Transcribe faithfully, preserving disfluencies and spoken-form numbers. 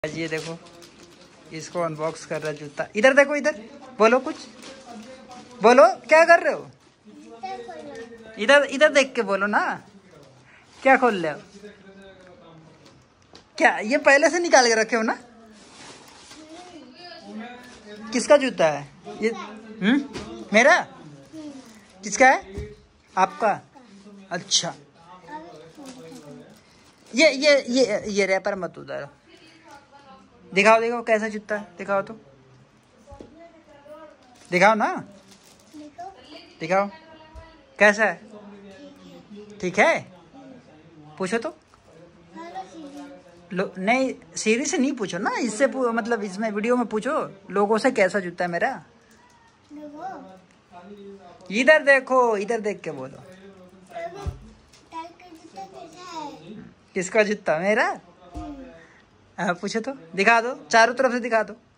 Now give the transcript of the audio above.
ये देखो इसको अनबॉक्स कर रहा जूता। इधर देखो, इधर बोलो, कुछ बोलो, क्या कर रहे हो? इधर इधर देख के बोलो ना, क्या खोल रहे हो? क्या ये पहले से निकाल के रखे हो ना? किसका जूता है ये? हम्म मेरा? किसका है? आपका? अच्छा, ये ये ये ये रैपर मत उतारो। दिखाओ दिखाओ कैसा जूता है, दिखाओ तो, दिखाओ ना, दिखाओ कैसा है। ठीक है, पूछो तो। लो नहीं, सीधी से नहीं पूछो ना, इससे मतलब इसमें वीडियो में पूछो लोगों से कैसा जूता है मेरा। इधर देखो, इधर देख के बोलो। किसका जूता? मेरा? हाँ पूछो तो, दिखा दो, चारों तरफ से दिखा दो।